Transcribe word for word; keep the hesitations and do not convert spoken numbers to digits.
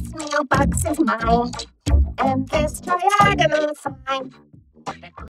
This mailbox is mine, and this triagonal sign.